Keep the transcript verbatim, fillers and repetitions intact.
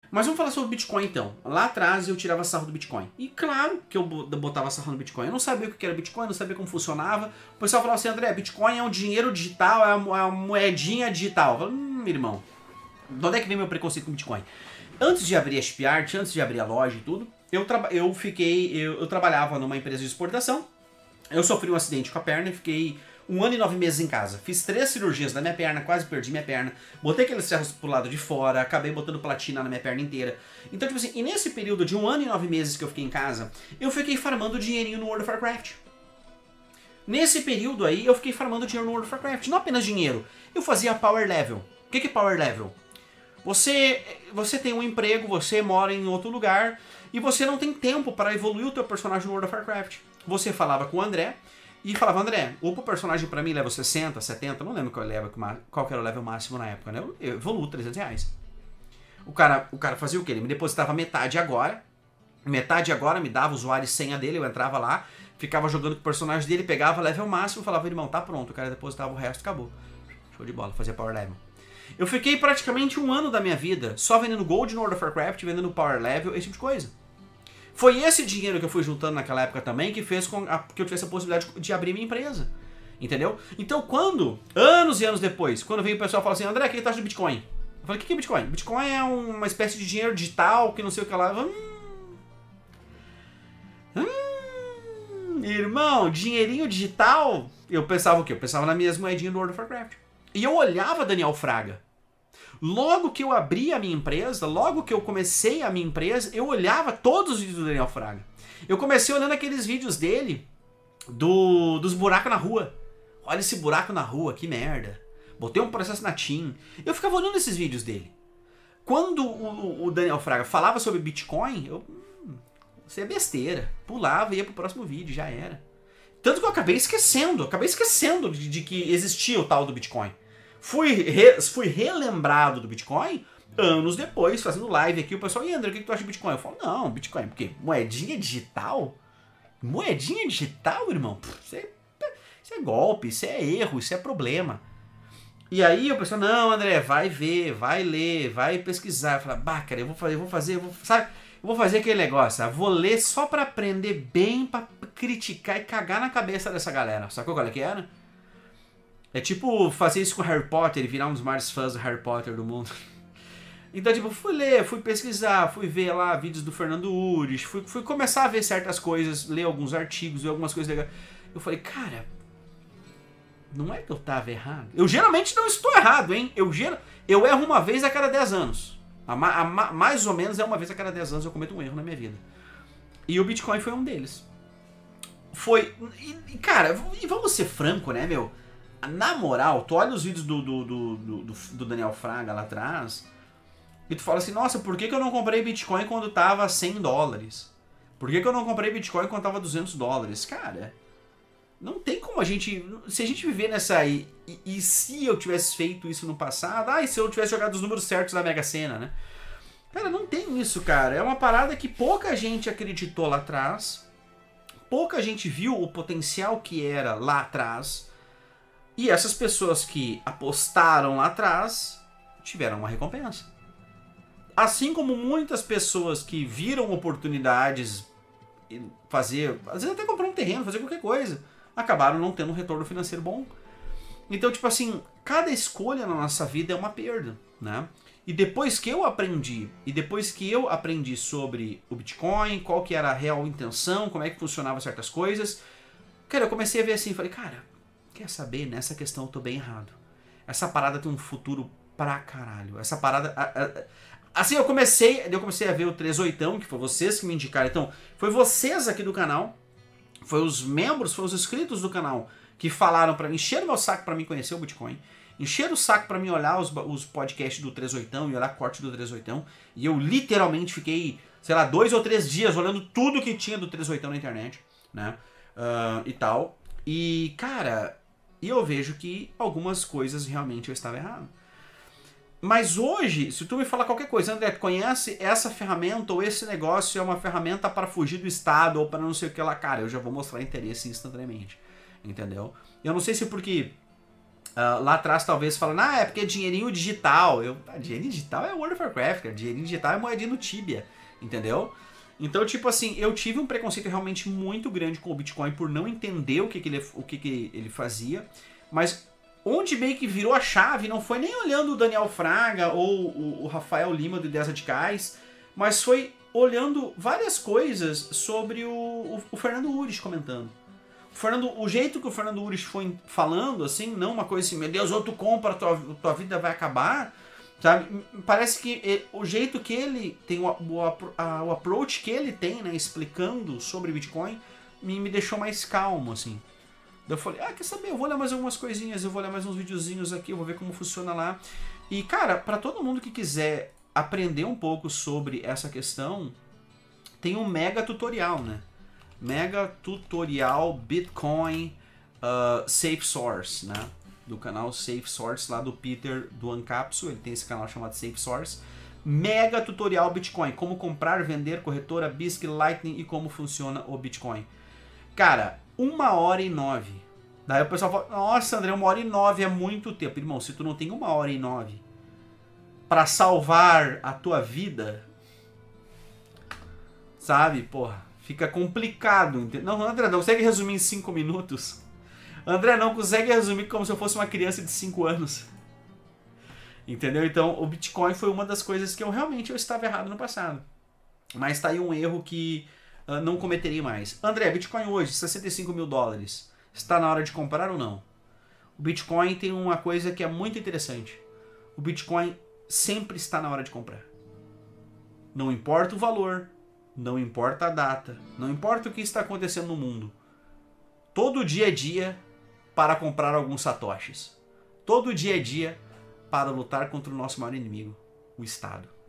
Mas vamos falar sobre o Bitcoin então. Lá atrás eu tirava sarro do Bitcoin. E claro que eu botava sarro no Bitcoin. Eu não sabia o que era Bitcoin, não sabia como funcionava. O pessoal falava assim, André, Bitcoin é um dinheiro digital, é uma moedinha digital. Eu falei, hum, irmão, de onde é que vem meu preconceito com Bitcoin? Antes de abrir a ShipArt, antes de abrir a loja e tudo, eu, eu fiquei, eu, eu trabalhava numa empresa de exportação. Eu sofri um acidente com a perna e fiquei um ano e nove meses em casa. Fiz três cirurgias na minha perna, quase perdi minha perna. Botei aqueles ferros pro lado de fora, acabei botando platina na minha perna inteira. Então, tipo assim, e nesse período de um ano e nove meses que eu fiquei em casa, eu fiquei farmando dinheirinho no World of Warcraft. Nesse período aí, eu fiquei farmando dinheiro no World of Warcraft. Não apenas dinheiro, eu fazia Power Level. O que é Power Level? Você, você tem um emprego, você mora em outro lugar, e você não tem tempo para evoluir o teu personagem no World of Warcraft. Você falava com o André, e falava, André, upa o personagem pra mim level sessenta, setenta, não lembro qual, level, qual que era o level máximo na época, né? Eu, eu evoluo trezentos reais. O cara, o cara fazia o quê? Ele me depositava metade agora, metade agora, me dava o usuário e senha dele, eu entrava lá, ficava jogando com o personagem dele, pegava level máximo, falava, irmão, tá pronto, o cara depositava o resto, acabou. Show de bola, fazia power level. Eu fiquei praticamente um ano da minha vida só vendendo gold no World of Warcraft, vendendo power level, esse tipo de coisa. Foi esse dinheiro que eu fui juntando naquela época também que fez com a, que eu tivesse a possibilidade de, de abrir minha empresa. Entendeu? Então quando, anos e anos depois, quando veio o pessoal e falou assim, André, o que tá de Bitcoin? Eu falei, o que é Bitcoin? Bitcoin é uma espécie de dinheiro digital que não sei o que lá. Hum, hum, irmão, dinheirinho digital? Eu pensava o quê? Eu pensava nas minhas moedinhas do World of Warcraft. E eu olhava Daniel Fraga. Logo que eu abri a minha empresa, logo que eu comecei a minha empresa, eu olhava todos os vídeos do Daniel Fraga. Eu comecei olhando aqueles vídeos dele, do, dos buracos na rua. Olha esse buraco na rua, que merda. Botei um processo na TIM. Eu ficava olhando esses vídeos dele. Quando o, o Daniel Fraga falava sobre Bitcoin, eu... Hum, isso é besteira. Pulava e ia pro próximo vídeo, já era. Tanto que eu acabei esquecendo, acabei esquecendo de, de que existia o tal do Bitcoin. Fui, re, fui relembrado do Bitcoin anos depois, fazendo live aqui, o pessoal, e André, o que tu acha de Bitcoin? Eu falo, não, Bitcoin, porque moedinha digital? Moedinha digital, irmão? Isso é, isso é golpe, isso é erro, isso é problema. E aí o pessoal, não, André, vai ver, vai ler, vai pesquisar. Eu falo, bah, cara, eu vou fazer, eu vou fazer, eu vou, sabe? Eu vou fazer aquele negócio, eu vou ler só pra aprender bem, pra criticar e cagar na cabeça dessa galera. Sacou qual é que era? É tipo fazer isso com Harry Potter e virar um dos maiores fãs do Harry Potter do mundo. Então, tipo, fui ler, fui pesquisar, fui ver lá vídeos do Fernando Ures, fui, fui começar a ver certas coisas, ler alguns artigos, ver algumas coisas legais. Eu falei, cara, não é que eu tava errado? Eu geralmente não estou errado, hein? Eu, ger... eu erro uma vez a cada dez anos. A ma... a ma... Mais ou menos é uma vez a cada dez anos eu cometo um erro na minha vida. E o Bitcoin foi um deles. Foi... E, cara, e vamos ser franco, né, meu? Na moral, tu olha os vídeos do, do, do, do, do Daniel Fraga lá atrás e tu fala assim, nossa, por que, que eu não comprei Bitcoin quando tava cem dólares? Por que, que eu não comprei Bitcoin quando tava duzentos dólares? Cara, não tem como a gente... Se a gente viver nessa... E, e, e se eu tivesse feito isso no passado? Ah, e se eu tivesse jogado os números certos da Mega Sena, né? Cara, não tem isso, cara. É uma parada que pouca gente acreditou lá atrás. Pouca gente viu o potencial que era lá atrás. E essas pessoas que apostaram lá atrás tiveram uma recompensa. Assim como muitas pessoas que viram oportunidades fazer, às vezes até comprar um terreno, fazer qualquer coisa, acabaram não tendo um retorno financeiro bom. Então, tipo assim, cada escolha na nossa vida é uma perda, né? E depois que eu aprendi, e depois que eu aprendi sobre o Bitcoin, qual que era a real intenção, como é que funcionavam certas coisas, cara, eu comecei a ver assim, falei, cara, quer saber, nessa questão eu tô bem errado. Essa parada tem um futuro pra caralho. Essa parada... A, a, assim, eu comecei, eu comecei a ver o três oitão, que foi vocês que me indicaram. Então, foi vocês aqui do canal, foi os membros, foi os inscritos do canal que falaram pra mim, encheram meu saco pra mim conhecer o Bitcoin, encheram o saco pra mim olhar os, os podcasts do três oitão e olhar corte do três oitão, e eu literalmente fiquei, sei lá, dois ou três dias olhando tudo que tinha do três oitão na internet, né, uh, e tal. E, cara... E eu vejo que algumas coisas realmente eu estava errado. Mas hoje, se tu me falar qualquer coisa, André, tu conhece essa ferramenta ou esse negócio é uma ferramenta para fugir do Estado ou para não sei o que lá, cara, eu já vou mostrar interesse instantaneamente. Entendeu? Eu não sei se porque Uh, lá atrás talvez falando, ah, é porque é dinheirinho digital. Eu, ah, dinheirinho digital é World of Warcraft, cara. Dinheirinho digital é moedinha no Tibia, entendeu? Então, tipo assim, eu tive um preconceito realmente muito grande com o Bitcoin por não entender o que, que, ele, o que, que ele fazia, mas onde meio que virou a chave não foi nem olhando o Daniel Fraga ou o, o Rafael Lima do Ideias Radicais, mas foi olhando várias coisas sobre o, o, o Fernando Urich comentando. O, Fernando, o jeito que o Fernando Urich foi falando, assim, não uma coisa assim, meu Deus, ou tu compra, tua, tua vida vai acabar, sabe? Parece que ele, o jeito que ele tem, o, o, a, o approach que ele tem, né, explicando sobre Bitcoin, me, me deixou mais calmo, assim. Daí eu falei, ah, quer saber, eu vou olhar mais algumas coisinhas, eu vou olhar mais uns videozinhos aqui, eu vou ver como funciona lá. E, cara, pra todo mundo que quiser aprender um pouco sobre essa questão, tem um mega tutorial, né? Mega tutorial Bitcoin uh, Safe Source, né? Do canal Safe Source lá do Peter do Uncapsul, ele tem esse canal chamado Safe Source. Mega tutorial Bitcoin, como comprar, vender, corretora, B I S C, Lightning e como funciona o Bitcoin. Cara, uma hora e nove. Daí o pessoal fala, nossa André, uma hora e nove é muito tempo. Irmão, se tu não tem uma hora e nove pra salvar a tua vida, sabe, porra, fica complicado. Não, André, não consegue resumir em cinco minutos? André, não consegue resumir como se eu fosse uma criança de cinco anos. Entendeu? Então, o Bitcoin foi uma das coisas que eu realmente eu estava errado no passado. Mas tá aí um erro que uh, não cometeria mais. André, Bitcoin hoje, sessenta e cinco mil dólares. Está na hora de comprar ou não? O Bitcoin tem uma coisa que é muito interessante. O Bitcoin sempre está na hora de comprar. Não importa o valor, não importa a data, não importa o que está acontecendo no mundo. Todo dia é dia para comprar alguns satoshis. Todo dia é dia para lutar contra o nosso maior inimigo, o Estado.